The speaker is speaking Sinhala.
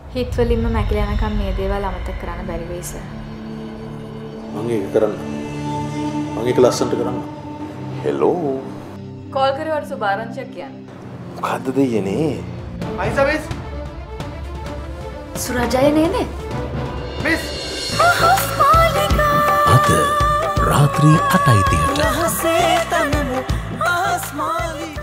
හිත් වලින්ම මැකිලා යනකම් මේ දේවල් අමතක කරන්න බැරි වෙයි සර්. මම ඒක කරන්න. මම ඒක ලස්සනට කරන්න. හෙලෝ. කෝල් කරේ වට සුභාරංචියක් කියන්නේ. මොකද්ද දෙයනේ? අයිසා මිස්. සුරජය නේනේ. මිස්. අද රාත්‍රී 8:30ට.